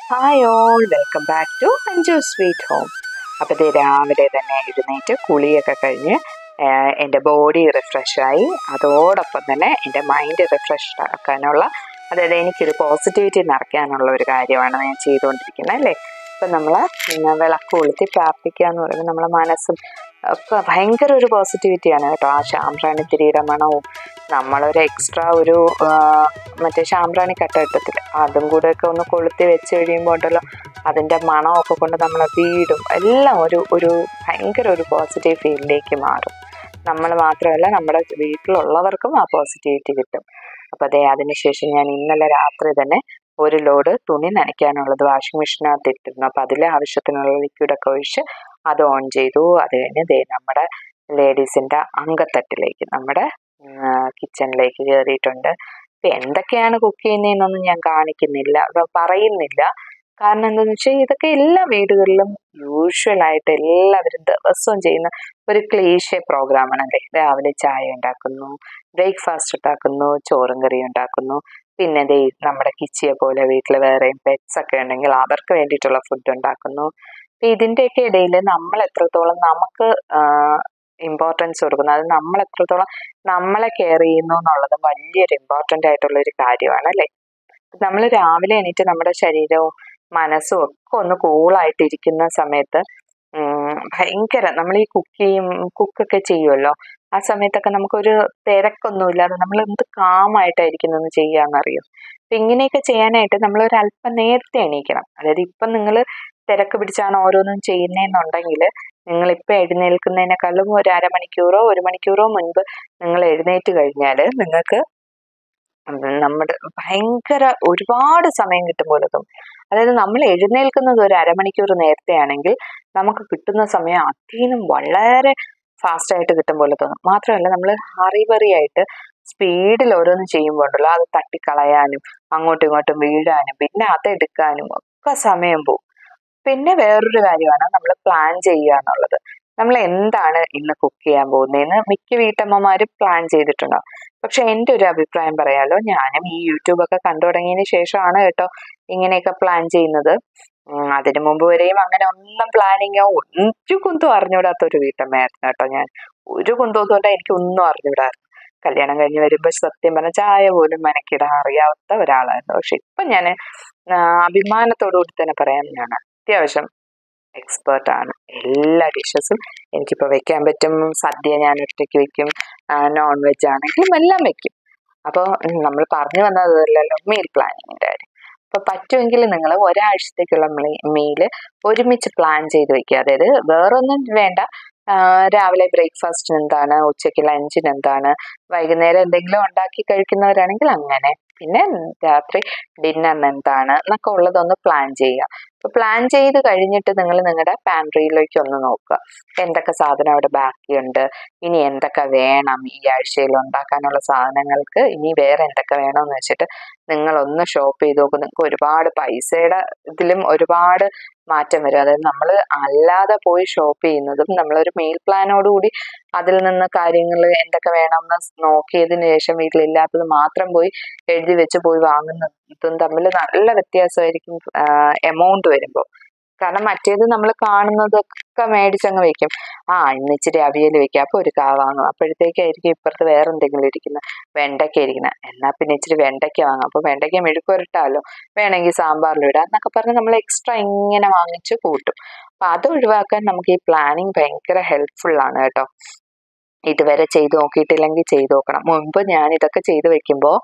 Hi all, welcome back to Anju sweet home. അപ്പോൾ ഇത് രാവിലെ തന്നെ എഴുന്നേറ്റ് കുളിയൊക്കെ കഴിഞ്ഞ് എൻ്റെ ബോഡി റിഫ്രഷായി, അതോടൊപ്പം തന്നെ എൻ്റെ മൈൻഡ് റിഫ്രഷ് ആക്കാനുള്ള, അതായത് എനിക്കൊരു പോസിറ്റിവിറ്റി നിറയ്ക്കാനുള്ള ഒരു കാര്യമാണ് ഞാൻ ചെയ്തുകൊണ്ടിരിക്കുന്നത് അല്ലേ. ഇപ്പം നമ്മൾ വിളക്ക് കൊളുത്തി പ്രാർത്ഥിക്കുക എന്ന് പറയുമ്പോൾ നമ്മളെ മനസ്സും ഒക്കെ ഭയങ്കര ഒരു പോസിറ്റിവിറ്റിയാണ് കേട്ടോ. ആ ശാമ്പ്രാണി തിരിയുടെ മണവും നമ്മളൊരു എക്സ്ട്രാ ഒരു മറ്റേ ശാമ്പ്രാണി കട്ട കിട്ടത്തില്ല, അതും കൂടെ ഒക്കെ ഒന്ന് കൊളുത്തി വെച്ച് കഴിയുമ്പോൾ ഉണ്ടല്ലോ, അതിൻ്റെ മണമൊക്കെ കൊണ്ട് നമ്മളെ വീടും എല്ലാം ഒരു ഭയങ്കര ഒരു പോസിറ്റീവ് ഫീലിലേക്ക് മാറും. നമ്മൾ മാത്രമല്ല, നമ്മുടെ വീട്ടിലുള്ളവർക്കും ആ പോസിറ്റിവിറ്റി കിട്ടും. അപ്പോൾ അതിനുശേഷം ഞാൻ ഇന്നലെ രാത്രി തന്നെ ഒരു ലോഡ് തുണി നനയ്ക്കാനുള്ളത് വാഷിംഗ് മെഷീനകത്ത് ഇട്ടിരുന്നു. അപ്പോൾ അതിലെ ആവശ്യത്തിനുള്ള ലിക്വിഡൊക്കെ ഒഴിച്ച് അത് ഓൺ ചെയ്തു. അത് കഴിഞ്ഞ് നമ്മുടെ ലേഡീസിൻ്റെ അങ്കത്തട്ടിലേക്ക്, നമ്മുടെ കിച്ചണിലേക്ക് കയറിയിട്ടുണ്ട്. ഇപ്പം എന്തൊക്കെയാണ് കുക്ക് ചെയ്യുന്നതെന്നൊന്നും ഞാൻ കാണിക്കുന്നില്ല, പറയുന്നില്ല. കാരണം എന്താണെന്ന് വെച്ചാൽ ഇതൊക്കെ എല്ലാ വീടുകളിലും യൂഷ്വലായിട്ട് എല്ലാവരും ദിവസവും ചെയ്യുന്ന ഒരു ക്ലീഷേ പ്രോഗ്രാമാണ് അല്ലേ. രാവിലെ ചായ ഉണ്ടാക്കുന്നു, ബ്രേക്ക്ഫാസ്റ്റ് ഉണ്ടാക്കുന്നു, ചോറും കറി ഉണ്ടാക്കുന്നു, പിന്നെ നമ്മുടെ കിച്ചിയെ പോലെ വീട്ടിൽ വേറെയും പെറ്റ്സ് ഒക്കെ ഉണ്ടെങ്കിൽ അവർക്ക് വേണ്ടിയിട്ടുള്ള ഫുഡ് ഉണ്ടാക്കുന്നു. ഇതിൻ്റെയൊക്കെ ഇടയിൽ നമ്മൾ എത്രത്തോളം നമുക്ക് ഇമ്പോർട്ടൻസ് കൊടുക്കുന്നു, അത് നമ്മൾ എത്രത്തോളം നമ്മളെ കെയർ ചെയ്യുന്നു എന്നുള്ളത് വലിയൊരു ഇമ്പോർട്ടൻ്റ് ആയിട്ടുള്ള ഒരു കാര്യമാണ് അല്ലേ. നമ്മൾ രാവിലെ എണീറ്റ് നമ്മുടെ ശരീരവും മനസ്സും ഒക്കെ ഒന്ന് കൂളായിട്ടിരിക്കുന്ന സമയത്ത് ഭയങ്കര, നമ്മൾ ഈ കുക്കൊക്കെ ചെയ്യുമല്ലോ, ആ സമയത്തൊക്കെ നമുക്കൊരു തിരക്കൊന്നുമില്ലാതെ നമ്മൾ എന്ത് കാമായിട്ടായിരിക്കുന്നതെന്ന് ചെയ്യാമെന്നറിയും. അപ്പം ഇങ്ങനെയൊക്കെ ചെയ്യാനായിട്ട് നമ്മൾ ഒരു അല്പം നേരത്തെ എണീക്കണം. അതായത് ഇപ്പം നിങ്ങൾ തിരക്ക് പിടിച്ചാണ് ഓരോന്നും ചെയ്യുന്നതെന്നുണ്ടെങ്കിൽ നിങ്ങളിപ്പോൾ എഴുന്നേൽക്കുന്നതിനേക്കാളും ഒരു അരമണിക്കൂറോ ഒരു മണിക്കൂറോ മുൻപ് നിങ്ങൾ എഴുന്നേറ്റ് കഴിഞ്ഞാൽ നിങ്ങൾക്ക് നമ്മുടെ ഭയങ്കര ഒരുപാട് സമയം കിട്ടും പോലെ തോന്നും. അതായത് നമ്മൾ എഴുന്നേൽക്കുന്നത് ഒരു അരമണിക്കൂർ നേരത്തെ ആണെങ്കിൽ നമുക്ക് കിട്ടുന്ന സമയം അതിനും വളരെ ഫാസ്റ്റായിട്ട് കിട്ടും പോലെ തോന്നും. മാത്രമല്ല, നമ്മൾ ഹറിബറിയായിട്ട് സ്പീഡിൽ ഓരോന്നും ചെയ്യുമ്പോൾ ഉണ്ടല്ലോ, അത് തട്ടിക്കളയാനും അങ്ങോട്ടും ഇങ്ങോട്ടും വീഴാനും പിന്നെ അതെടുക്കാനും ഒക്കെ സമയം പോകും. പിന്നെ വേറൊരു കാര്യമാണ് നമ്മൾ പ്ലാൻ ചെയ്യുക എന്നുള്ളത്. നമ്മൾ എന്താണ് ഇന്ന് കുക്ക് ചെയ്യാൻ പോകുന്നതെന്ന് മിക്ക വീട്ടമ്മമാരും പ്ലാൻ ചെയ്തിട്ടുണ്ടാവും. പക്ഷെ എൻ്റെ ഒരു അഭിപ്രായം പറയാലോ, ഞാനും ഈ യൂട്യൂബൊക്കെ കണ്ടു തുടങ്ങിയതിന് ശേഷമാണ് കേട്ടോ ഇങ്ങനെയൊക്കെ പ്ലാൻ ചെയ്യുന്നത്. അതിനു മുമ്പ് വരെയും അങ്ങനെ ഒന്നും പ്ലാനിങ്ങോ ഒരു കുന്തം അറിഞ്ഞുകൂടാത്ത ഒരു വീട്ടമ്മയായിരുന്നു കേട്ടോ ഞാൻ. ഒരു കുന്തവും തൊട്ട് എനിക്ക് ഒന്നും അറിഞ്ഞുകൂടായിരുന്നു. കല്യാണം കഴിഞ്ഞ് വരുമ്പോൾ സത്യം പറഞ്ഞ ചായ പോലും മെനക്കിടാൻ അറിയാത്ത ഒരാളായിരുന്നു. പക്ഷെ ഇപ്പം ഞാൻ അഭിമാനത്തോടു കൂടി തന്നെ പറയാം, ഞാൻ അത്യാവശ്യം എക്സ്പേർട്ടാണ്. എല്ലാ ഡിഷസും എനിക്കിപ്പോൾ വെക്കാൻ പറ്റും. സദ്യ ഞാൻ ഒറ്റയ്ക്ക് വെക്കും, നോൺ വെജ് ആണെങ്കിലും എല്ലാം വെക്കും. അപ്പോൾ നമ്മൾ പറഞ്ഞു വന്നതല്ലല്ലോ മീൽ പ്ലാനിങ്ങിൻ്റെ കാര്യം. അപ്പോൾ പറ്റുമെങ്കിൽ നിങ്ങൾ ഒരാഴ്ചത്തേക്കുള്ള മീല് ഒരുമിച്ച് പ്ലാൻ ചെയ്ത് വെക്കുക. അതായത് വേറൊന്നും വേണ്ട, രാവിലെ ബ്രേക്ക്ഫാസ്റ്റിന് എന്താണ്, ഉച്ചയ്ക്ക് ലഞ്ചിന് എന്താണ്, വൈകുന്നേരം എന്തെങ്കിലും ഉണ്ടാക്കി കഴിക്കുന്നവരാണെങ്കിൽ അങ്ങനെ, പിന്നെ രാത്രി ഡിന്നറിന് എന്താണ് എന്നൊക്കെ ഉള്ളതൊന്ന് പ്ലാൻ ചെയ്യുക. അപ്പോൾ പ്ലാൻ ചെയ്ത് കഴിഞ്ഞിട്ട് നിങ്ങൾ നിങ്ങളുടെ പാൻട്രിയിലേക്ക് ഒന്ന് നോക്കുക, എന്തൊക്കെ സാധനം അവിടെ ബാക്കിയുണ്ട്, ഇനി എന്തൊക്കെ വേണം, ഈ ആഴ്ചയിൽ ഉണ്ടാക്കാനുള്ള സാധനങ്ങൾക്ക് ഇനി വേറെ എന്തൊക്കെ വേണമെന്ന് വെച്ചിട്ട് നിങ്ങളൊന്ന് ഷോപ്പ് ചെയ്ത് നോക്കും. നിങ്ങൾക്ക് ഒരുപാട് പൈസയുടെ ഇതിലും ഒരുപാട് മാറ്റം വരും. അതായത് നമ്മൾ അല്ലാതെ പോയി ഷോപ്പ് ചെയ്യുന്നതും നമ്മളൊരു മീൽ പ്ലാനോടുകൂടി അതിൽ നിന്ന് കാര്യങ്ങൾ എന്തൊക്കെ വേണമെന്ന് നോക്കിയതിന് ശേഷം വീട്ടിലില്ലാത്തത് മാത്രം പോയി എഴുതി വെച്ച് പോയി വാങ്ങുന്നതും തമ്മിൽ നല്ല വ്യത്യാസമായിരിക്കും എമൗണ്ട് വരുമ്പോൾ. കാരണം മറ്റേത് നമ്മൾ കാണുന്നതൊക്കെ മേടിച്ചങ്ങ് വെക്കും. ഇന്ന് ഇച്ചിരി അവിയൽ വെക്കുക, അപ്പോൾ ഒരു കാ വാങ്ങും, അപ്പോഴത്തേക്കായിരിക്കും ഇപ്പുറത്ത് വേറെ എന്തെങ്കിലും ഇരിക്കുന്നത്, വെണ്ടയ്ക്ക ഇരിക്കുന്നത്, എന്നാൽ പിന്നെ ഇച്ചിരി വെണ്ടയ്ക്ക വാങ്ങും, അപ്പോൾ വെണ്ടയ്ക്ക മെഴുക്കുവരട്ടാലോ, വേണമെങ്കിൽ സാമ്പാറിലിടാം എന്നൊക്കെ പറഞ്ഞ് നമ്മൾ എക്സ്ട്രാ ഇങ്ങനെ വാങ്ങിച്ച് കൂട്ടും. അപ്പം അത് ഒഴിവാക്കാൻ നമുക്ക് ഈ പ്ലാനിങ് ഭയങ്കര ഹെൽപ്ഫുള്ളാണ് കേട്ടോ. ഇതുവരെ ചെയ്ത് നോക്കിയിട്ടില്ലെങ്കിൽ ചെയ്ത് നോക്കണം. മുൻപ് ഞാൻ ഇതൊക്കെ ചെയ്ത് വെക്കുമ്പോൾ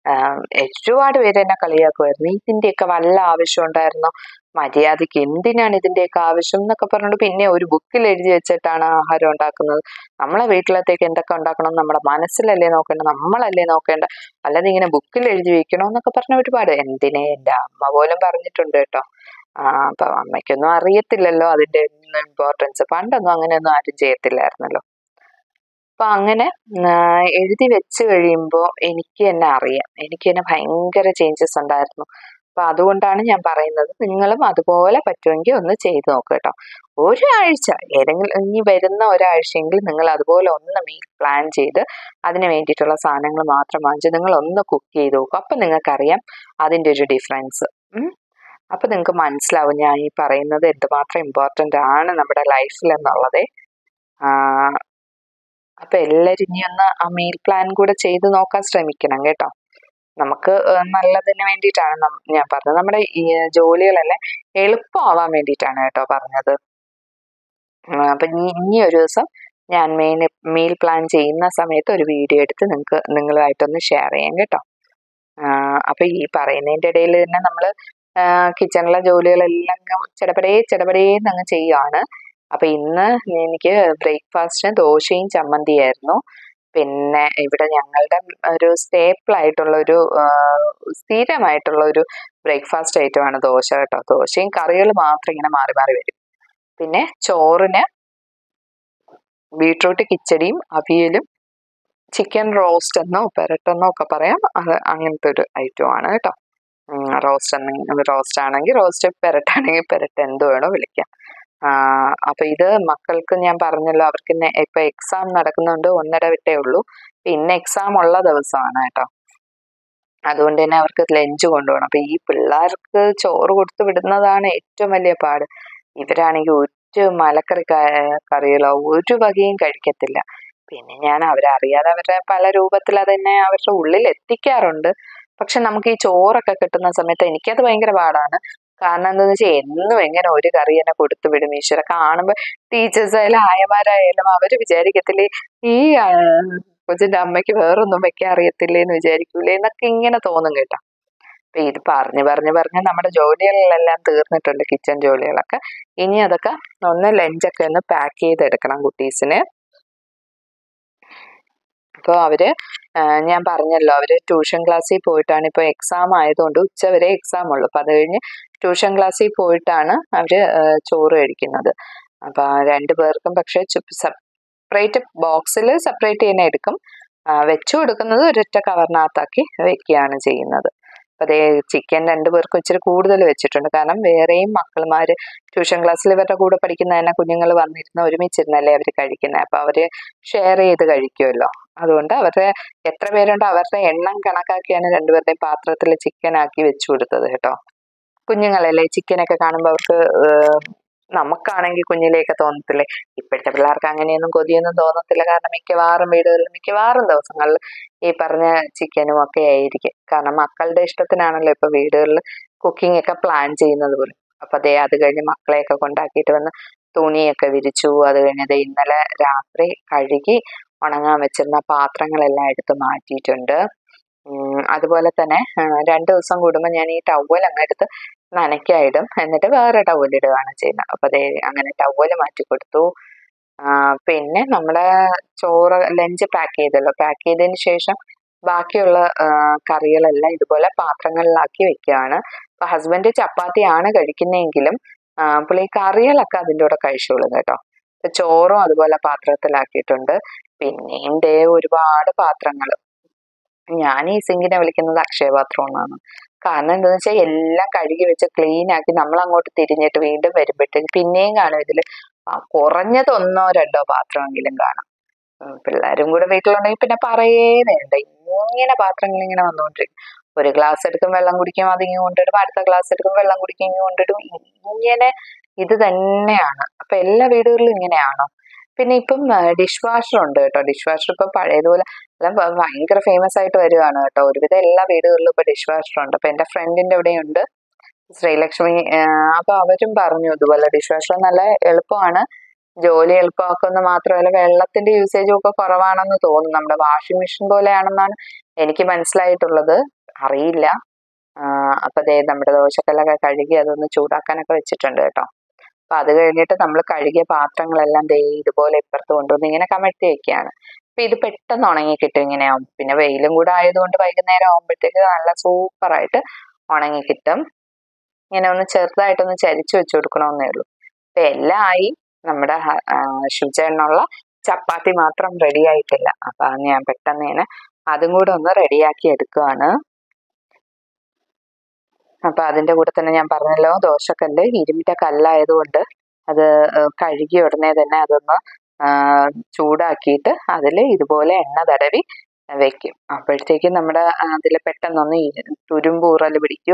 ഒരുപാട് പേര് എന്നെ കളിയാക്കുമായിരുന്നു, ഇതിൻ്റെയൊക്കെ വല്ല ആവശ്യം ഉണ്ടായിരുന്നോ, മര്യാദയ്ക്ക് എന്തിനാണ് ഇതിൻ്റെയൊക്കെ ആവശ്യം എന്നൊക്കെ പറഞ്ഞുകൊണ്ട് പിന്നെ ഒരു ബുക്കിൽ എഴുതി വെച്ചിട്ടാണ് ആഹാരം ഉണ്ടാക്കുന്നത്. നമ്മളെ വീട്ടിലത്തേക്ക് എന്തൊക്കെ ഉണ്ടാക്കണം നമ്മുടെ മനസ്സിലല്ലേ നോക്കേണ്ടത്, നമ്മളല്ലേ നോക്കേണ്ട, അല്ലാതെ ഇങ്ങനെ ബുക്കിൽ എഴുതി വെക്കണോ എന്നൊക്കെ പറഞ്ഞ ഒരുപാട്. എന്തിനെ, എൻ്റെ അമ്മ പോലും പറഞ്ഞിട്ടുണ്ട് കേട്ടോ. അപ്പം അമ്മയ്ക്കൊന്നും അറിയത്തില്ലല്ലോ അതിൻ്റെ ഇമ്പോർട്ടൻസ്. പണ്ടൊന്നും അങ്ങനെയൊന്നും ആരും ചെയ്യത്തില്ലായിരുന്നല്ലോ. അപ്പം അങ്ങനെ എഴുതി വെച്ച് കഴിയുമ്പോൾ എനിക്ക് തന്നെ അറിയാം, എനിക്ക് തന്നെ ഭയങ്കര ചേഞ്ചസ് ഉണ്ടായിരുന്നു. അപ്പം അതുകൊണ്ടാണ് ഞാൻ പറയുന്നത്, നിങ്ങളും അതുപോലെ പറ്റുമെങ്കിൽ ഒന്ന് ചെയ്ത് നോക്കുക കേട്ടോ. ഒരാഴ്ച, ഏതെങ്കിലും ഇനി വരുന്ന ഒരാഴ്ചയെങ്കിലും നിങ്ങൾ അതുപോലെ ഒന്ന് മീൽ പ്ലാൻ ചെയ്ത് അതിന് വേണ്ടിയിട്ടുള്ള സാധനങ്ങൾ മാത്രം വാങ്ങിച്ച് നിങ്ങൾ ഒന്ന് കുക്ക് ചെയ്ത് നോക്കുക. അപ്പം നിങ്ങൾക്കറിയാം അതിൻ്റെ ഒരു ഡിഫറൻസ്. അപ്പം നിങ്ങൾക്ക് മനസ്സിലാവും ഞാൻ ഈ പറയുന്നത് എന്തുമാത്രം ഇമ്പോർട്ടൻ്റ് ആണ് നമ്മുടെ ലൈഫിൽ എന്നുള്ളത്. അപ്പം എല്ലാവരും ഇനി ഒന്ന് ആ മീൽ പ്ലാൻ കൂടെ ചെയ്ത് നോക്കാൻ ശ്രമിക്കണം കേട്ടോ. നമുക്ക് നല്ലതിന് വേണ്ടിയിട്ടാണ് ഞാൻ പറഞ്ഞത്. നമ്മുടെ ഈ ജോലികളെല്ലാം എളുപ്പമാവാൻ വേണ്ടിയിട്ടാണ് കേട്ടോ പറഞ്ഞത്. അപ്പം ഇനി ഒരു ദിവസം ഞാൻ മീൽ പ്ലാൻ ചെയ്യുന്ന സമയത്ത് ഒരു വീഡിയോ എടുത്ത് നിങ്ങളുമായിട്ടൊന്ന് ഷെയർ ചെയ്യാം കേട്ടോ. അപ്പം ഈ പറയുന്നതിൻ്റെ ഇടയിൽ തന്നെ നമ്മൾ കിച്ചണിലെ ജോലികളെല്ലാം ചെടപടേന്ന് അങ്ങ് ചെയ്യുകയാണ്. അപ്പം ഇന്ന് എനിക്ക് ബ്രേക്ക്ഫാസ്റ്റിന് ദോശയും ചമ്മന്തിയായിരുന്നു. പിന്നെ ഇവിടെ ഞങ്ങളുടെ ഒരു സ്റ്റേപ്പിളായിട്ടുള്ള സ്ഥിരമായിട്ടുള്ള ഒരു ബ്രേക്ക്ഫാസ്റ്റ് ഐറ്റമാണ് ദോശ കേട്ടോ. ദോശയും കറികൾ മാത്രം ഇങ്ങനെ മാറി മാറി വരും. പിന്നെ ചോറിന് ബീട്രൂട്ട് കിച്ചടിയും അവിയലും ചിക്കൻ റോസ്റ്റ് എന്നോ പെരട്ടെന്നോ ഒക്കെ പറയാം. അത് അങ്ങനത്തെ ഒരു ഐറ്റമാണ് കേട്ടോ. റോസ്റ്റ് ആണെങ്കിൽ റോസ്റ്റ്, പെരട്ടാണെങ്കിൽ പെരട്ട്, എന്ത് വേണോ വിളിക്കാം. അപ്പം ഇത് മക്കൾക്ക് ഞാൻ പറഞ്ഞല്ലോ, അവർക്ക് ഇപ്പൊ എക്സാം നടക്കുന്നുണ്ട്, 1.5 വിട്ടേ ഉള്ളൂ. പിന്നെ എക്സാം ഉള്ള ദിവസമാണ് കേട്ടോ. അതുകൊണ്ട് തന്നെ അവർക്ക് ലഞ്ച് കൊണ്ടുപോകണം. അപ്പം ഈ പിള്ളേർക്ക് ചോറ് കൊടുത്തു വിടുന്നതാണ് ഏറ്റവും വലിയ പാട്. ഇവരാണെങ്കിൽ ഒരു മലക്കറി കറികളോ ഒരു വകയും കഴിക്കത്തില്ല. പിന്നെ ഞാൻ അവരറിയാതെ അവരുടെ പല രൂപത്തിൽ അതന്നെ അവരുടെ ഉള്ളിൽ എത്തിക്കാറുണ്ട്. പക്ഷെ നമുക്ക് ഈ ചോറൊക്കെ കിട്ടുന്ന സമയത്ത് എനിക്കത് ഭയങ്കര പാടാണ്. കാരണം എന്താണെന്ന് വെച്ചാൽ എന്നും എങ്ങനെ ഒരു കറി തന്നെ കൊടുത്തു വിടും. ഈശ്വര, കാണുമ്പോൾ ടീച്ചേഴ്സ് ആയാലും ആയമാരായാലും അവർ വിചാരിക്കത്തില്ലേ ഈ കൊച്ചിന്റെ അമ്മയ്ക്ക് വേറൊന്നും വെക്കാൻ അറിയത്തില്ലേന്ന് വിചാരിക്കൂലേ എന്നൊക്കെ ഇങ്ങനെ തോന്നും കേട്ടോ. അപ്പൊ ഇത് പറഞ്ഞ് നമ്മുടെ ജോലികളെല്ലാം തീർന്നിട്ടുണ്ട്, കിച്ചൺ ജോലികളൊക്കെ. ഇനി അതൊക്കെ ഒന്ന് ലഞ്ചൊക്കെ ഒന്ന് പാക്ക് ചെയ്തെടുക്കണം കുട്ടീസിന്. അപ്പോൾ അവര് ഞാൻ പറഞ്ഞല്ലോ, അവര് ട്യൂഷൻ ക്ലാസ്സിൽ പോയിട്ടാണ്. ഇപ്പോൾ എക്സാം ആയതുകൊണ്ട് ഉച്ചവരെ എക്സാം ഉള്ളു. അപ്പം അത് കഴിഞ്ഞ് ട്യൂഷൻ ക്ലാസ്സിൽ പോയിട്ടാണ് അവര് ചോറ് കഴിക്കുന്നത്. അപ്പം 2 പേർക്കും പക്ഷെ സെപ്പറേറ്റ് ബോക്സിൽ സെപ്പറേറ്റ് തന്നെ എടുക്കും. വെച്ചു കൊടുക്കുന്നത് ഒരൊറ്റ കവറിനകത്താക്കി വെക്കുകയാണ് ചെയ്യുന്നത്. അപ്പം അതേ ചിക്കൻ 2 പേർക്കും ഇച്ചിരി കൂടുതൽ വെച്ചിട്ടുണ്ട്. കാരണം വേറെയും മക്കളുമാര് ട്യൂഷൻ ക്ലാസ്സിൽ ഇവരുടെ കൂടെ പഠിക്കുന്ന തന്നെ കുഞ്ഞുങ്ങൾ വന്നിരുന്ന് ഒരുമിച്ചിരുന്നല്ലേ അവർ കഴിക്കുന്നത്. അപ്പം അവര് ഷെയർ ചെയ്ത് കഴിക്കുമല്ലോ. അതുകൊണ്ട് അവരുടെ എത്ര പേരുണ്ടോ അവരുടെ എണ്ണം കണക്കാക്കിയാണ് 2 പേരുടെയും പാത്രത്തിൽ ചിക്കൻ ആക്കി വെച്ചു കൊടുത്തത് കേട്ടോ. കുഞ്ഞുങ്ങളല്ലേ, ചിക്കനൊക്കെ കാണുമ്പോൾ അവർക്ക് നമുക്കാണെങ്കിൽ കുഞ്ഞിലേക്ക് തോന്നത്തില്ലേ. ഇപ്പോഴത്തെ പിള്ളേർക്ക് അങ്ങനെയൊന്നും കൊതിയൊന്നും തോന്നത്തില്ല. കാരണം മിക്കവാറും ദിവസങ്ങളിൽ ഈ പറഞ്ഞ ചിക്കനും ഒക്കെ ആയിരിക്കും. കാരണം മക്കളുടെ ഇഷ്ടത്തിനാണല്ലോ ഇപ്പൊ വീടുകളിൽ കുക്കിംഗ് ഒക്കെ പ്ലാൻ ചെയ്യുന്നത് പോലും. അപ്പൊ അത് കഴിഞ്ഞ് മക്കളെയൊക്കെ കൊണ്ടാക്കിയിട്ട് വന്ന് തുണിയൊക്കെ വിരിച്ചു. അത് കഴിഞ്ഞത് ഇന്നലെ രാത്രി കഴുകി ഉണങ്ങാൻ വെച്ചിരുന്ന പാത്രങ്ങളെല്ലാം എടുത്ത് മാറ്റിയിട്ടുണ്ട്. അതുപോലെ തന്നെ 2 ദിവസം കൂടുമ്പോൾ ഞാൻ ഈ ടവൽ അങ്ങെടുത്ത് നനയ്ക്കായിടും, എന്നിട്ട് വേറെ ടവൽ ഇടുകയാണ് ചെയ്യുന്നത്. അപ്പൊ അങ്ങനെ ടവൽ മാറ്റി കൊടുത്തു. പിന്നെ നമ്മുടെ ചോറ് ലഞ്ച് പാക്ക് ചെയ്തതിന് ശേഷം ബാക്കിയുള്ള കറികളെല്ലാം ഇതുപോലെ പാത്രങ്ങളിലാക്കി വെക്കുകയാണ്. അപ്പൊ ഹസ്ബൻഡ് ചപ്പാത്തിയാണ് കഴിക്കുന്നതെങ്കിലും പുള്ളി കറികളൊക്കെ അതിൻ്റെ കൂടെ കഴിച്ചോളും കേട്ടോ. ചോറും അതുപോലെ പാത്രത്തിലാക്കിയിട്ടുണ്ട്. പിന്നെയും ഒരുപാട് പാത്രങ്ങൾ. ഞാൻ ഈ സിങ്കിനെ വിളിക്കുന്നത് അക്ഷയപാത്രം എന്നാണ്. കാരണം എന്താണെന്ന് വെച്ചാൽ എല്ലാം കഴുകി വെച്ച് ക്ലീൻ ആക്കി നമ്മൾ അങ്ങോട്ട് തിരിഞ്ഞിട്ട് വീണ്ടും വരുമ്പോഴത്തേക്ക് പിന്നെയും കാണും ഇതിൽ കുറഞ്ഞത് 1 2 പാത്രമെങ്കിലും കാണും. പിള്ളേരും കൂടെ വീട്ടിലുണ്ടെങ്കിൽ പിന്നെ പറയേ വേണ്ട, ഇങ്ങനെ പാത്രങ്ങൾ ഇങ്ങനെ വന്നുകൊണ്ടിരിക്കും. ഒരു ഗ്ലാസ് എടുക്കും വെള്ളം കുടിക്കും, അതിങ്ങ് കൊണ്ടിടും. അടുത്ത ഗ്ലാസ് എടുക്കും വെള്ളം കുടിക്കും, ഇങ്ങ് കൊണ്ടിടും. ഇങ്ങനെ ഇത് തന്നെയാണ്. അപ്പൊ എല്ലാ വീടുകളിലും ഇങ്ങനെയാണോ? പിന്നെ ഇപ്പം ഡിഷ് വാഷർ ഉണ്ട് കേട്ടോ. ഡിഷ് വാഷർ ഇപ്പം പഴയതുപോലെ ഭയങ്കര ഫേമസ് ആയിട്ട് വരുവാണ് കേട്ടോ. ഒരുവിധം എല്ലാ വീടുകളിലും ഇപ്പൊ ഡിഷ് വാഷർ ഉണ്ട്. അപ്പൊ എന്റെ ഫ്രണ്ടിന്റെ ഇവിടെയുണ്ട്, ശ്രീലക്ഷ്മി. അപ്പൊ അവരും പറഞ്ഞു ഇതുപോലെ ഡിഷ് വാഷർ നല്ല എളുപ്പമാണ്, ജോലി എളുപ്പമാക്കുന്ന മാത്രമല്ല വെള്ളത്തിന്റെ യൂസേജും ഒക്കെ കുറവാണെന്ന് തോന്നുന്നു. നമ്മുടെ വാഷിംഗ് മെഷീൻ പോലെയാണെന്നാണ് എനിക്ക് മനസ്സിലായിട്ടുള്ളത്, അറിയില്ല. അപ്പൊ നമ്മുടെ ദോശക്കല്ലൊക്കെ കഴുകി അതൊന്ന് ചൂടാക്കാനൊക്കെ വെച്ചിട്ടുണ്ട് കേട്ടോ. അപ്പൊ അത് കഴിഞ്ഞിട്ട് നമ്മൾ കഴുകിയ പാത്രങ്ങളെല്ലാം ഇതുപോലെ ഇപ്പുറത്ത് കൊണ്ടുവന്ന് ഇങ്ങനെ കമഴ്ത്തി വെക്കുകയാണ്. അപ്പൊ ഇത് പെട്ടെന്ന് ഉണങ്ങി കിട്ടും ഇങ്ങനെ ആവും. പിന്നെ വെയിലും കൂടെ ആയതുകൊണ്ട് വൈകുന്നേരം ആകുമ്പോഴത്തേക്ക് നല്ല സൂപ്പറായിട്ട് ഉണങ്ങി കിട്ടും. ഇങ്ങനെ ഒന്ന് ചെറുതായിട്ടൊന്ന് ചരിച്ചു വെച്ചു കൊടുക്കണമെന്നേ ഉള്ളൂ. അപ്പൊ എല്ലാം ആയി. നമ്മുടെ ശുചിനുള്ള ചപ്പാത്തി മാത്രം റെഡി ആയിട്ടില്ല. അപ്പൊ ഞാൻ പെട്ടെന്ന് തന്നെ അതും കൂടെ ഒന്ന് റെഡിയാക്കി എടുക്കുകയാണ്. അപ്പൊ അതിന്റെ കൂടെ തന്നെ ഞാൻ പറഞ്ഞല്ലോ, ദോശക്കല്ല് ഇരുമ്പിന്റെ കല്ലായതുകൊണ്ട് അത് കഴുകി ഉടനെ തന്നെ അതൊന്ന് ചൂടാക്കിയിട്ട് അതിൽ ഇതുപോലെ എണ്ണ തടവി വെക്കും. അപ്പോഴത്തേക്കും നമ്മുടെ അതിൽ പെട്ടെന്നൊന്ന് തുരുമ്പ് ഊറൽ പിടിക്കുകയോ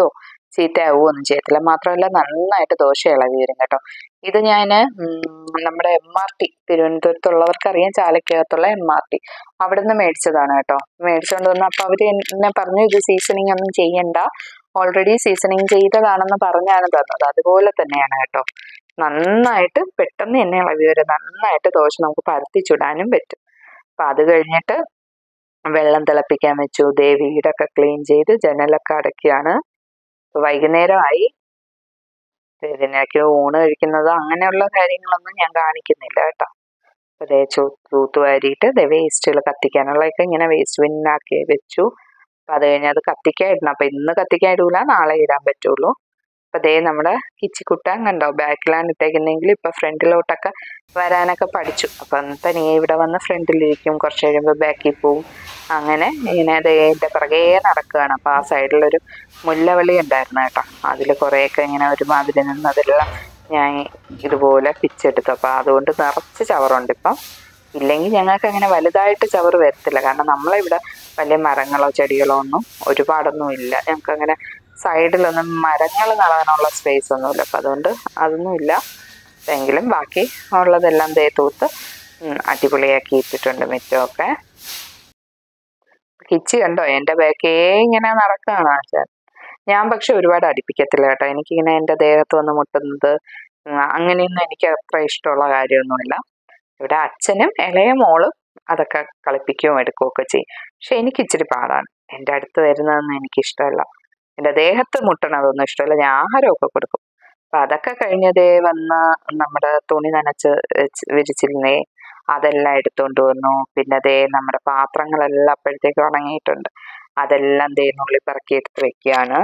ചീത്തയാവുകയൊന്നും ചെയ്യത്തില്ല. മാത്രമല്ല നന്നായിട്ട് ദോശ ഇളകി വരും കേട്ടോ. ഇത് ഞാൻ നമ്മുടെ MRT തിരുവനന്തപുരത്തുള്ളവർക്കറിയാം, ചാലക്കകത്തുള്ള MRT അവിടെ നിന്ന് മേടിച്ചതാണ് കേട്ടോ. മേടിച്ചുകൊണ്ട് വന്ന് അപ്പോൾ അവർ എന്നെ പറഞ്ഞു ഇത് സീസണിങ് ഒന്നും ചെയ്യണ്ട, ഓൾറെഡി സീസണിങ് ചെയ്തതാണെന്ന് പറഞ്ഞാണ് തന്നത്. അതുപോലെ തന്നെയാണ് കേട്ടോ. നന്നായിട്ട് പെട്ടെന്ന് തന്നെ ഇളകി വരും. നന്നായിട്ട് ദോശ നമുക്ക് പരത്തി ചുടാനും പറ്റും. അപ്പം അത് കഴിഞ്ഞിട്ട് വെള്ളം തിളപ്പിക്കാൻ വെച്ചു. വീടൊക്കെ ക്ലീൻ ചെയ്ത് ജനലൊക്കെ അടയ്ക്കുകയാണ്. വൈകുന്നേരമായി. ഇതിനൊക്കെ ഊണ് കഴിക്കുന്നത് അങ്ങനെയുള്ള കാര്യങ്ങളൊന്നും ഞാൻ കാണിക്കുന്നില്ല കേട്ടോ. അതേ തൂത്തുവാരിയിട്ട് വേസ്റ്റുകൾ കത്തിക്കാനുള്ളതൊക്കെ ഇങ്ങനെ വേസ്റ്റ് ബിന്നാക്കി വെച്ചു. അപ്പം അത് കഴിഞ്ഞ് അത് കത്തിക്കാൻ ഇടണം. അപ്പം ഇന്ന് കത്തിക്കാൻ ഇടൂല, നാളെ ഇടാൻ പറ്റുള്ളൂ. അപ്പം നമ്മുടെ കിച്ചിക്കുട്ടൻ കണ്ടോ, ബാക്കിലാണ് ഇട്ടേക്കുന്നെങ്കിൽ ഇപ്പം ഫ്രണ്ടിലോട്ടൊക്കെ വരാനൊക്കെ പഠിച്ചു. അപ്പം തനിയെ ഇവിടെ വന്ന് ഫ്രണ്ടിലിരിക്കും, കുറച്ച് കഴിയുമ്പോൾ ബാക്കിൽ പോവും. അങ്ങനെ ഇങ്ങനെ എൻ്റെ പിറകെ നടക്കുകയാണ്. അപ്പം ആ സൈഡിലൊരു മുല്ലവള്ളി ഉണ്ടായിരുന്നു കേട്ടോ. അതിൽ കുറേയൊക്കെ ഇങ്ങനെ ഒരുമാതിരി നിന്ന് അതെല്ലാം ഞാൻ ഇതുപോലെ പിച്ചെടുത്തു. അപ്പം അതുകൊണ്ട് നിറച്ച് ചവറുണ്ട് ഇപ്പം. ഇല്ലെങ്കിൽ ഞങ്ങൾക്ക് അങ്ങനെ വലുതായിട്ട് ചവറ് വരത്തില്ല. കാരണം നമ്മളിവിടെ വലിയ മരങ്ങളോ ചെടികളോ ഒന്നും ഒരുപാടൊന്നും ഇല്ല. ഞങ്ങൾക്കങ്ങനെ സൈഡിലൊന്നും മരങ്ങൾ നടാനുള്ള സ്പേസ് ഒന്നുമില്ല. അപ്പം അതുകൊണ്ട് അതൊന്നുമില്ല. എങ്കിലും ബാക്കി ഉള്ളതെല്ലാം തൂത്ത് അടിപൊളിയാക്കി ഇട്ടിട്ടുണ്ട് മുറ്റമൊക്കെ. കിച്ചി കണ്ടോ, എൻ്റെ ബാക്കേ ഇങ്ങനെ നടക്കുകയാണ് ആശാൻ. ഞാൻ പക്ഷെ ഒരുപാട് അടുപ്പിക്കത്തില്ല കേട്ടോ. എനിക്കിങ്ങനെ എൻ്റെ ദേഹത്ത് വന്ന് മുട്ടുന്നത് അങ്ങനെയൊന്നും എനിക്ക് അത്ര ഇഷ്ടമുള്ള കാര്യമൊന്നുമില്ല. ഇവിടെ അച്ഛനും ഇളയ മോളും അതൊക്കെ കളിപ്പിക്കുകയും എടുക്കുകയൊക്കെ ചെയ്യും. പക്ഷെ എനിക്ക് ഇച്ചിരി പാടാണ്. എൻ്റെ അടുത്ത് വരുന്നതൊന്നും എനിക്കിഷ്ടമല്ല. എൻ്റെ ദേഹത്ത് മുട്ടണതൊന്നും ഇഷ്ടമല്ല. ഞാൻ ആഹാരമൊക്കെ കൊടുക്കും. അപ്പം അതൊക്കെ കഴിഞ്ഞതേ വന്ന് നമ്മുടെ തുണി നനച്ച് വിരിച്ചിരുന്നേ അതെല്ലാം എടുത്തുകൊണ്ട് വന്നു. പിന്നെ നമ്മുടെ പാത്രങ്ങളെല്ലാം അപ്പോഴത്തേക്ക് ഉണങ്ങിയിട്ടുണ്ട്. അതെല്ലാം നുള്ളി പറക്കി എടുത്ത് വെക്കുകയാണ്.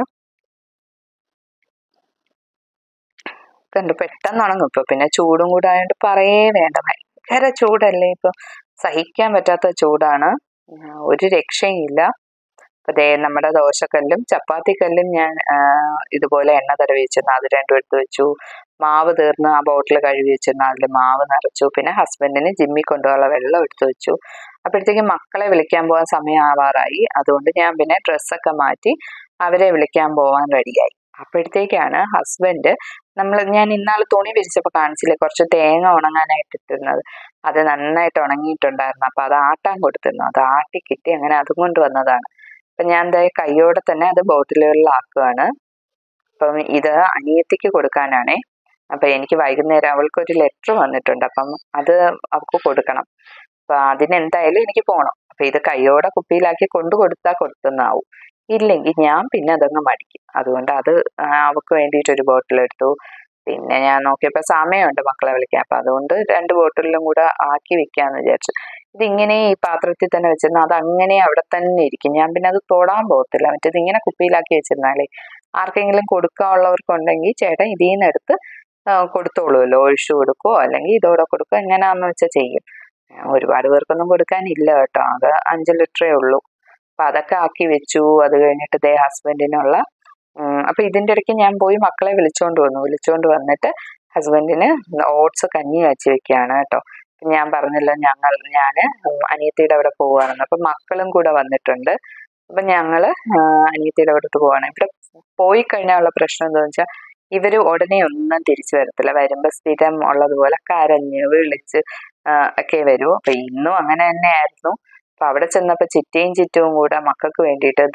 കണ്ടു പെട്ടെന്ന് ഉണങ്ങും. ഇപ്പൊ പിന്നെ ചൂടും കൂടെ ആയതുകൊണ്ട് പറയേ വേണ്ട, ഭയങ്കര ചൂടല്ലേ ഇപ്പൊ, സഹിക്കാൻ പറ്റാത്ത ചൂടാണ്, ഒരു രക്ഷയില്ല. അപ്പൊ നമ്മുടെ ദോശക്കല്ലും ചപ്പാത്തിക്കല്ലും ഞാൻ ഇതുപോലെ എണ്ണ തടവി വെച്ചിരുന്നു, അത് രണ്ടും എടുത്ത് വെച്ചു. മാവ് തീർന്ന് ആ ബോട്ടിൽ കഴുകി വെച്ചിരുന്നു, അതിൽ മാവ് നിറച്ചു. പിന്നെ ഹസ്ബൻഡിന് ജിമ്മിൽ കൊണ്ടുപോകാനുള്ള വെള്ളം എടുത്തു വെച്ചു. അപ്പോഴത്തേക്കും മക്കളെ വിളിക്കാൻ പോകാൻ സമയം ആവാറായി. അതുകൊണ്ട് ഞാൻ പിന്നെ ഡ്രസ്സൊക്കെ മാറ്റി അവരെ വിളിക്കാൻ പോകാൻ റെഡിയായി. അപ്പോഴത്തേക്കാണ് ഹസ്ബൻഡ് ഞാൻ ഇന്നാൾ തുണി വിരിച്ചപ്പോൾ കാണിച്ചില്ലേ, കുറച്ച് തേങ്ങ ഉണങ്ങാനായിട്ട് ഇട്ടിരുന്നത്, അത് നന്നായിട്ട് ഉണങ്ങിയിട്ടുണ്ടായിരുന്നു. അപ്പം അത് ആട്ടാൻ കൊടുത്തിരുന്നു. അത് ആട്ടി കിട്ടി, അങ്ങനെ അതും കൊണ്ട് വന്നതാണ്. അപ്പം ഞാൻ കയ്യോടെ തന്നെ അത് ബോട്ടിലുകളിലാക്കുകയാണ്. അപ്പം ഇത് അനിയത്തിക്ക് കൊടുക്കാനാണേ. അപ്പം എനിക്ക് വൈകുന്നേരം അവൾക്കൊരു ലെറ്റർ വന്നിട്ടുണ്ട്, അപ്പം അത് അവൾക്ക് കൊടുക്കണം. അപ്പം അതിനെന്തായാലും എനിക്ക് പോകണം. അപ്പം ഇത് കയ്യോടെ കുപ്പിയിലാക്കി കൊടുത്താൽ കൊടുത്തെന്നാവും. ഇല്ലെങ്കിൽ ഞാൻ പിന്നെ അതങ്ങ് മടിക്കും. അതുകൊണ്ട് അത് അവൾക്ക് വേണ്ടിയിട്ടൊരു ബോട്ടിലെടുത്തു. പിന്നെ ഞാൻ നോക്കിയപ്പോൾ സമയമുണ്ട് മക്കളെ വിളിക്കാൻ. അപ്പം അതുകൊണ്ട് 2 ബോട്ടിലും കൂടെ ആക്കി വെക്കാമെന്ന് വിചാരിച്ചു. ഇതിങ്ങനെ ഈ പാത്രത്തിൽ തന്നെ വെച്ചിരുന്ന അത് അങ്ങനെ അവിടെ തന്നെ ഇരിക്കും. ഞാൻ പിന്നെ അത് തൊടാൻ പോകത്തില്ല. മറ്റേത് ഇങ്ങനെ കുപ്പിയിലാക്കി വെച്ചിരുന്നാലേ ആർക്കെങ്കിലും കൊടുക്കാനുള്ളവർക്കുണ്ടെങ്കിൽ ചേട്ടൻ ഇതിൽ നിന്ന് എടുത്ത് കൊടുത്തോളൂല്ലോ, ഒഴിച്ചു കൊടുക്കുവോ അല്ലെങ്കിൽ ഇതോടെ കൊടുക്കുവോ, എങ്ങനെയാണെന്ന് വെച്ചാൽ ചെയ്യും. ഒരുപാട് പേർക്കൊന്നും കൊടുക്കാനില്ല കേട്ടോ, അത് 5 ലിറ്ററേ ഉള്ളൂ. അപ്പം അതൊക്കെ ആക്കി വെച്ചു. അത് കഴിഞ്ഞിട്ട് ഹസ്ബൻഡിനുള്ള അപ്പം ഇതിൻ്റെ ഇടയ്ക്ക് ഞാൻ പോയി മക്കളെ വിളിച്ചുകൊണ്ട് വന്നിട്ട് ഹസ്ബൻഡിന് ഓട്സ് കഞ്ഞി വെച്ച് വെക്കുകയാണ് കേട്ടോ. ഞാൻ പറഞ്ഞല്ലോ ഞാൻ അനിയത്തിയുടെ അവിടെ പോവുകയാണെന്ന്. അപ്പം മക്കളും കൂടെ വന്നിട്ടുണ്ട്. അപ്പം ഞങ്ങൾ അനിയത്തിയുടെ അവിടത്ത് പോവാണ്. ഇവിടെ പോയി കഴിഞ്ഞാലുള്ള പ്രശ്നം എന്താണെന്ന് വെച്ചാൽ ഇവർ ഉടനെ ഒന്നും തിരിച്ചു വരത്തില്ല. വരുമ്പോൾ സ്ഥിരം ഉള്ളതുപോലെ കരഞ്ഞ് വിളിച്ച് ഒക്കെ വരൂ. അപ്പം ഇന്നും അങ്ങനെ തന്നെയായിരുന്നു. അപ്പം അവിടെ ചെന്നപ്പോൾ ചിറ്റവും കൂടെ മക്കൾക്ക് വേണ്ടിയിട്ട്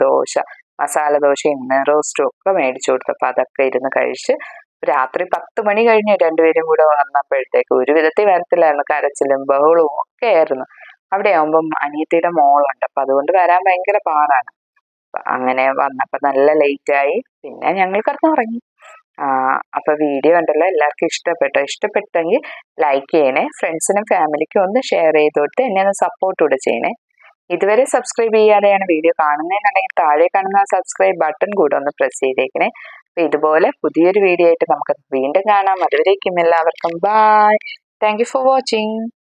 മസാല ദോശയും റോസ്റ്റും ഒക്കെ മേടിച്ചു കൊടുത്തു. അപ്പം അതൊക്കെ ഇരുന്ന് കഴിച്ച് രാത്രി 10 മണി കഴിഞ്ഞ് രണ്ടുപേരും കൂടെ വന്നപ്പോഴത്തേക്ക് ഒരു വിധത്തിൽ വരത്തില്ലായിരുന്നു, കരച്ചിലും ബഹളവും ഒക്കെ ആയിരുന്നു. അവിടെ ആകുമ്പം അനിയത്തിയുടെ മോളുണ്ട്, അപ്പം അതുകൊണ്ട് വരാൻ ഭയങ്കര പാടാണ്. അങ്ങനെ വന്നപ്പോൾ നല്ല ലേറ്റായി. പിന്നെ ഞങ്ങൾ കിടന്നുറങ്ങി. അപ്പോൾ വീഡിയോ ഉണ്ടല്ലോ എല്ലാവർക്കും ഇഷ്ടപ്പെട്ടെങ്കിൽ ലൈക്ക് ചെയ്യണേ, ഫ്രണ്ട്സിനും ഫാമിലിക്കും ഒന്ന് ഷെയർ ചെയ്ത് കൊടുത്ത് എന്നെ ഒന്ന് സപ്പോർട്ട് കൂടെ ചെയ്യണേ. ഇതുവരെ സബ്സ്ക്രൈബ് ചെയ്യാതെയാണ് വീഡിയോ കാണുന്നതെന്നുണ്ടെങ്കിൽ താഴെ കാണുന്ന സബ്സ്ക്രൈബ് ബട്ടൺ കൂടെ ഒന്ന് പ്രസ് ചെയ്തേക്കണേ. അപ്പോൾ ഇതുപോലെ പുതിയൊരു വീഡിയോ ആയിട്ട് നമുക്ക് വീണ്ടും കാണാം. അതുവരേക്കും എല്ലാവർക്കും bye. Thank you for watching.